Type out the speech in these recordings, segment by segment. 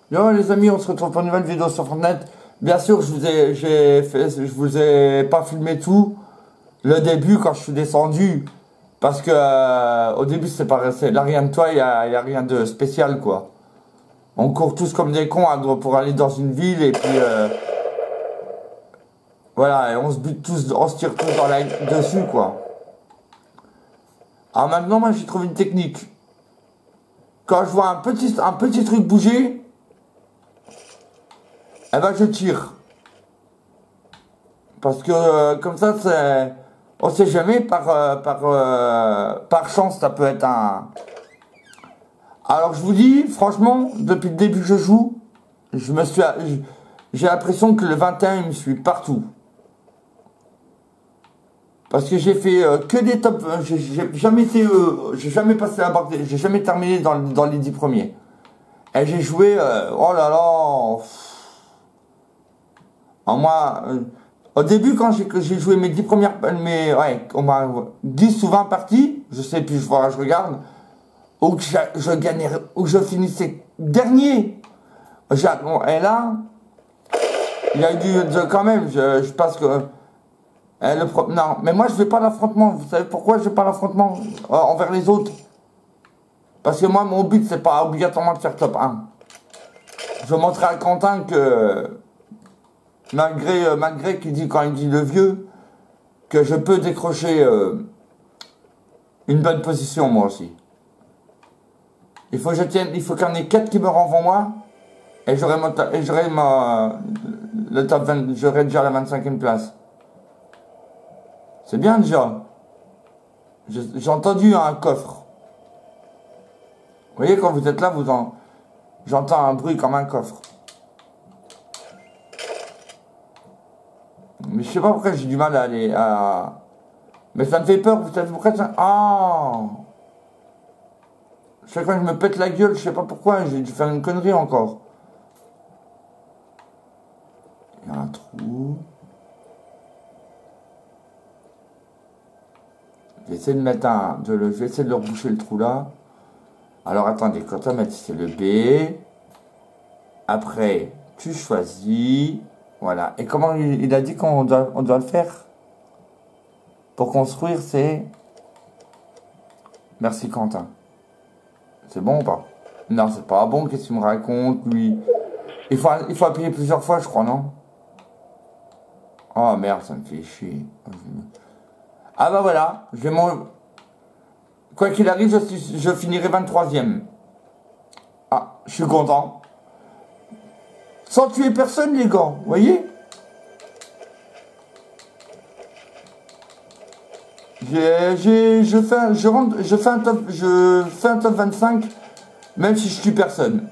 Yo les amis, on se retrouve pour une nouvelle vidéo sur Fortnite. Bien sûr, je vous ai pas filmé tout le début quand je suis descendu, parce que au début c'est là rien de toi, y a rien de spécial quoi. On court tous comme des cons pour aller dans une ville et puis voilà, et on se bute tous, on se tire tous dessus quoi. Alors maintenant, moi j'ai trouvé une technique. Quand je vois un petit truc bouger, eh ben je tire. Parce que comme ça, on sait jamais, par chance, ça peut être un... Alors je vous dis, franchement, depuis le début que je joue, j'ai l'impression que le 21, il me suit partout. Parce que j'ai fait que des tops, j'ai jamais passé la barre, j'ai jamais terminé dans les 10 premiers. Et j'ai joué, oh là là, en moi... au début, quand j'ai joué mes 10 premières, ouais, on m'a 10 ou 20 parties, je sais plus, je regarde, où je gagnais, où je finissais dernier. Et là, il y a eu quand même, je pense que, non, mais moi je vais pas l'affrontement. Vous savez pourquoi je vais pas l'affrontement envers les autres? Parce que moi, mon but, c'est pas obligatoirement de faire top 1. Je veux montrer à Quentin que, malgré quand il dit le vieux, que je peux décrocher une bonne position moi aussi. Il faut qu'il y en ait 4 qui me renvoient moi, et j'aurai le top 20, j'aurai déjà la 25e place. C'est bien déjà. J'ai entendu un coffre. Vous voyez, quand vous êtes là, j'entends un bruit comme un coffre. Mais je sais pas pourquoi j'ai du mal à aller à... Mais ça me fait peur, vous savez pourquoi ça... Ah, chaque fois que je me pète la gueule, je sais pas pourquoi, j'ai dû faire une connerie encore. Il y a un trou. Je vais essayer de mettre je vais essayer de leur boucher le trou là. Alors attendez, quand on met c'est le B. Après, tu choisis. Voilà. Et comment il a dit qu'on doit le faire? Pour construire, c'est... Merci Quentin. C'est bon ou pas? Non, c'est pas bon, qu'est-ce qu'il me raconte, lui? Il faut appuyer plusieurs fois, je crois, non? Oh merde, ça me fait chier. Ah bah voilà, quoi qu'il arrive, je finirai 23e. Ah, je suis content. Sans tuer personne, les gars, vous voyez? Je fais un top 25, même si je tue personne.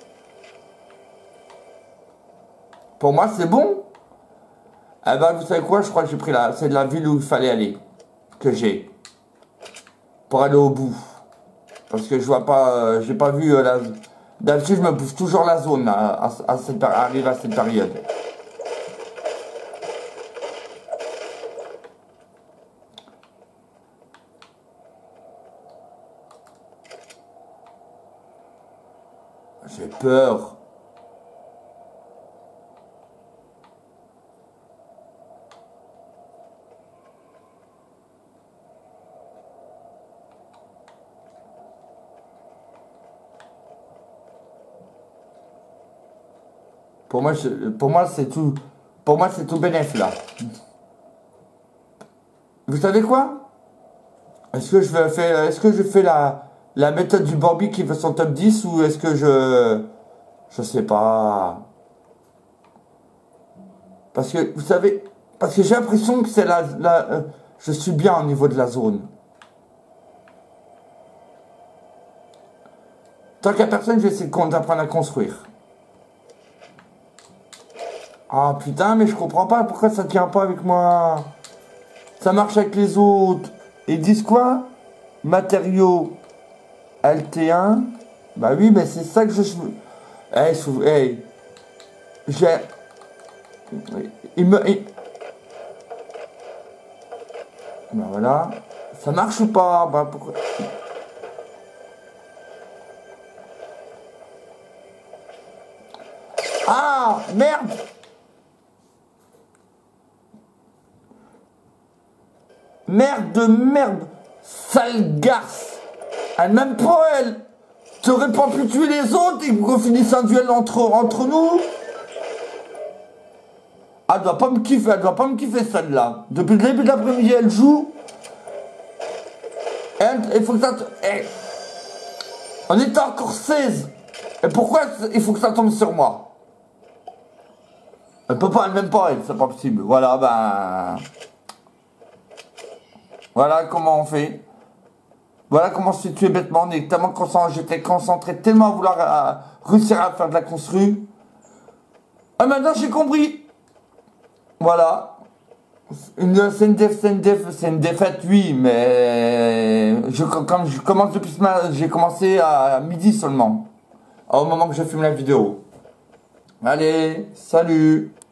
Pour moi, c'est bon. Eh ben, vous savez quoi? Je crois que j'ai pris c'est de la ville où il fallait aller. Que j'ai. Pour aller au bout. Parce que je vois pas, j'ai pas vu d'habitude, je me bouffe toujours la zone arrive à cette période. J'ai peur. Pour moi, c'est tout. Pour moi, c'est tout bénef là. Vous savez quoi? Est-ce que je fais la méthode du Bambi qui veut son top 10 ou est-ce que je sais pas. Parce que, vous savez, parce que j'ai l'impression que c'est je suis bien au niveau de la zone. Tant qu'il n'y a personne, je vais essayer d'apprendre à construire. Ah putain, mais je comprends pas pourquoi ça tient pas avec moi. Ça marche avec les autres. Ils disent quoi? Matériaux LT1. Bah oui, mais c'est ça que je... Hey, j'ai... Bah voilà. Ça marche ou pas? Bah pourquoi... Ah, merde. Merde de merde. Sale garce. Même pas elle. T'aurais pas pu tuer les autres et qu'on finisse un duel entre nous. Elle doit pas me kiffer celle-là. Depuis le début de l'après-midi, elle joue. Il faut que ça... on était encore 16. Et pourquoi il faut que ça tombe sur moi? Elle peut pas, elle m'aime pas, elle, c'est pas possible. Voilà, ben... Voilà comment on fait. Voilà comment je suis tué bêtement. On est tellement concentré, j'étais concentré tellement à vouloir réussir à faire de la construire. Ah, maintenant j'ai compris. Voilà. C'est une défaite, oui, mais comme je commence depuis ce matin, j'ai commencé à midi seulement. Au moment que je filme la vidéo. Allez, salut.